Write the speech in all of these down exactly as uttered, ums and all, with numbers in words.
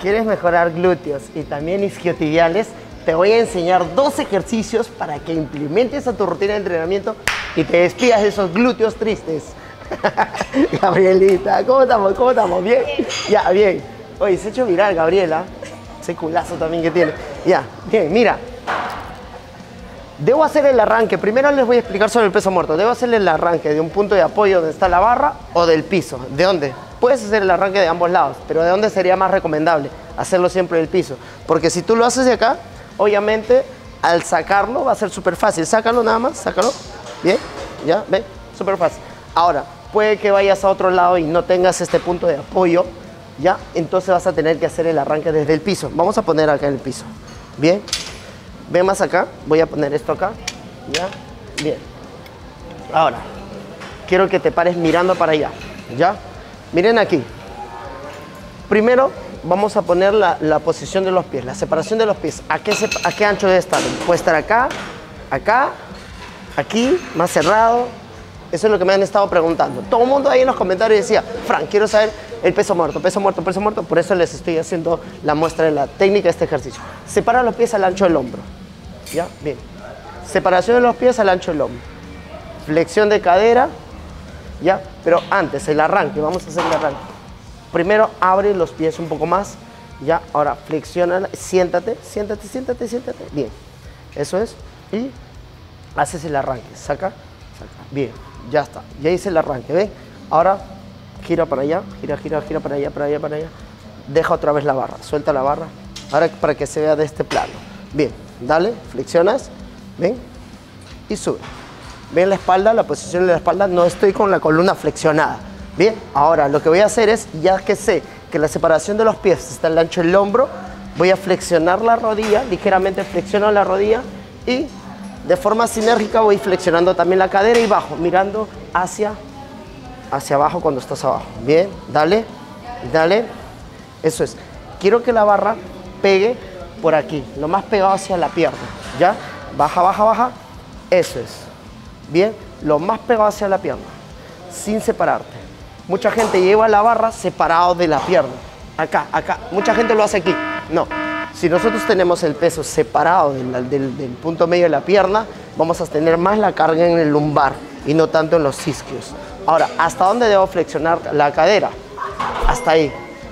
¿Quieres mejorar glúteos y también isquiotibiales? Te voy a enseñar dos ejercicios para que implementes a tu rutina de entrenamiento y te despidas de esos glúteos tristes. Gabrielita, ¿cómo estamos? ¿Cómo estamos? ¿Bien? Ya, bien. Oye, se ha hecho viral, Gabriela. Ese culazo también que tiene. Ya, bien, mira. Debo hacer el arranque. Primero les voy a explicar sobre el peso muerto. Debo hacer el arranque de un punto de apoyo donde está la barra o del piso. ¿De dónde? Puedes hacer el arranque de ambos lados, pero ¿de dónde sería más recomendable? Hacerlo siempre del piso. Porque si tú lo haces de acá, obviamente al sacarlo va a ser súper fácil. Sácalo nada más, sácalo. Bien, ya, ven, súper fácil. Ahora, puede que vayas a otro lado y no tengas este punto de apoyo, ya, entonces vas a tener que hacer el arranque desde el piso. Vamos a poner acá en el piso. Bien, ven más acá, voy a poner esto acá, ya, bien. Ahora, quiero que te pares mirando para allá, ya. Miren aquí. Primero vamos a poner la, la posición de los pies, la separación de los pies. ¿A qué, se, ¿A qué ancho debe estar? Puede estar acá, acá, aquí, más cerrado. Eso es lo que me han estado preguntando. Todo el mundo ahí en los comentarios decía, Frank, quiero saber el peso muerto, peso muerto, peso muerto. Por eso les estoy haciendo la muestra de la técnica de este ejercicio. Separa los pies al ancho del hombro. ¿Ya? Bien. Separación de los pies al ancho del hombro. Flexión de cadera. ¿Ya? Pero antes, el arranque, vamos a hacer el arranque. Primero abre los pies un poco más, ¿ya? Ahora flexiona, siéntate, siéntate, siéntate, siéntate. Bien, eso es. Y haces el arranque, saca, saca. Bien, ya está, ya hice el arranque, ¿ven? Ahora gira para allá, gira, gira, gira para allá, para allá, para allá. Deja otra vez la barra, suelta la barra. Ahora para que se vea de este plano. Bien, dale, flexionas, ven, y sube. Ven la espalda, la posición de la espalda, no estoy con la columna flexionada. Bien, ahora lo que voy a hacer es, ya que sé que la separación de los pies está al ancho del hombro, voy a flexionar la rodilla, ligeramente flexiono la rodilla y de forma sinérgica voy flexionando también la cadera y bajo, mirando hacia, hacia abajo cuando estás abajo. Bien, dale, dale, eso es. Quiero que la barra pegue por aquí, lo más pegado hacia la pierna, ¿ya? Baja, baja, baja, eso es. Bien, lo más pegado hacia la pierna, sin separarte. Mucha gente lleva la barra separado de la pierna. Acá, acá. Mucha gente lo hace aquí. No. Si nosotros tenemos el peso separado del, del, del punto medio de la pierna, vamos a tener más la carga en el lumbar y no tanto en los isquios. Ahora, ¿hasta dónde debo flexionar la cadera? Hasta ahí.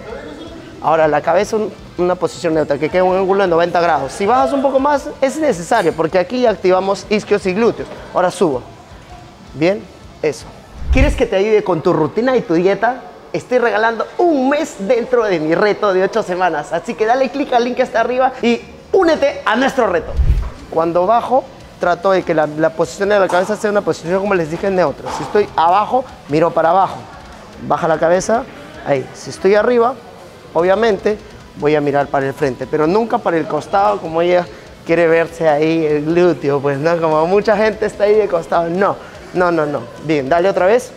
Ahora, la cabeza en una posición neutra, que quede un ángulo de noventa grados. Si bajas un poco más, es necesario, porque aquí activamos isquios y glúteos. Ahora subo. Bien, eso. ¿Quieres que te ayude con tu rutina y tu dieta? Estoy regalando un mes dentro de mi reto de ocho semanas. Así que dale clic al link que está arriba y únete a nuestro reto. Cuando bajo, trato de que la, la posición de la cabeza sea una posición, como les dije, neutra. Si estoy abajo, miro para abajo. Baja la cabeza, ahí. Si estoy arriba, obviamente, voy a mirar para el frente, pero nunca para el costado, como ella quiere verse ahí el glúteo, pues no, como mucha gente está ahí de costado. No, no, no, no. Bien, dale otra vez.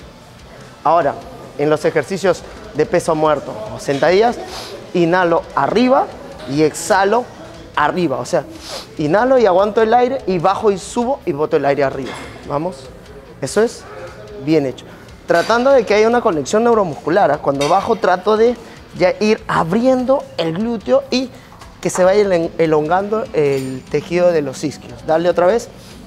Ahora, en los ejercicios de peso muerto o sentadillas, inhalo arriba y exhalo arriba. O sea, inhalo y aguanto el aire y bajo y subo y boto el aire arriba. Vamos. Eso es bien hecho. Tratando de que haya una conexión neuromuscular. ¿eh? Cuando bajo trato de ya ir abriendo el glúteo y que se vaya elongando el tejido de los isquios. Dale otra vez.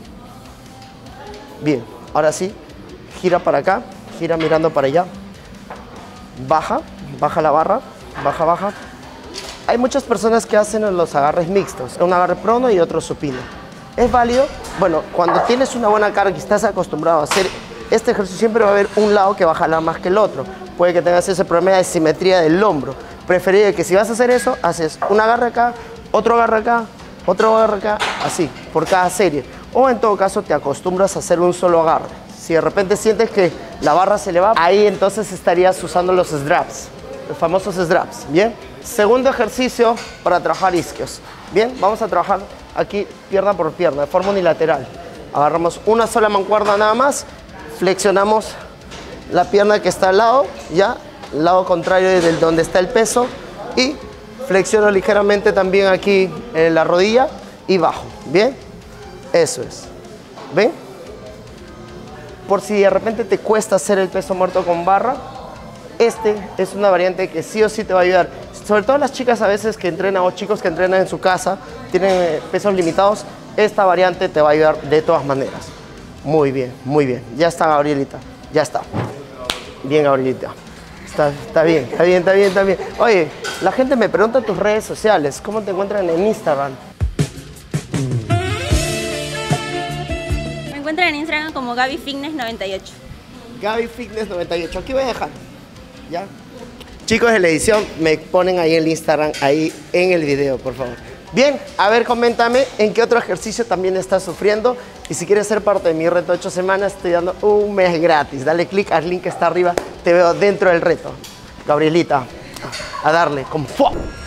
Bien, ahora sí, gira para acá, gira mirando para allá. Baja, baja la barra, baja, baja. Hay muchas personas que hacen los agarres mixtos, un agarre prono y otro supino. ¿Es válido? Bueno, cuando tienes una buena carga y estás acostumbrado a hacer este ejercicio, siempre va a haber un lado que va a jalar más que el otro. Puede que tengas ese problema de simetría del hombro. Preferible que si vas a hacer eso, haces un agarre acá, otro agarre acá, otro agarre acá, así, por cada serie. O en todo caso te acostumbras a hacer un solo agarre. Si de repente sientes que la barra se le va, ahí entonces estarías usando los straps, los famosos straps, ¿bien? Segundo ejercicio para trabajar isquios. Bien, vamos a trabajar aquí pierna por pierna, de forma unilateral. Agarramos una sola mancuerna nada más, flexionamos la pierna que está al lado, ya, lado contrario de donde está el peso, y flexiono ligeramente también aquí en la rodilla y bajo, ¿bien? Eso es, ¿ven? Por si de repente te cuesta hacer el peso muerto con barra, este es una variante que sí o sí te va a ayudar. sobre todo las chicas a veces que entrenan o chicos que entrenan en su casa, tienen eh, pesos limitados, esta variante te va a ayudar de todas maneras. Muy bien, muy bien. Ya está, Gabrielita. Ya está. Bien, Gabrielita. Está, está bien, está bien, está bien, está bien. Oye, la gente me pregunta en tus redes sociales, ¿cómo te encuentran en Instagram? Me encuentran en Instagram como Gaby Fitness noventa y ocho. Gaby Fitness noventa y ocho. Aquí voy a dejar. ¿Ya? Chicos de la edición, me ponen ahí el Instagram, ahí en el video, por favor. Bien, a ver, coméntame en qué otro ejercicio también estás sufriendo. Y si quieres ser parte de mi reto de ocho semanas, estoy dando un mes gratis. Dale click al link que está arriba, te veo dentro del reto. Gabrielita, a darle, como ¡fua!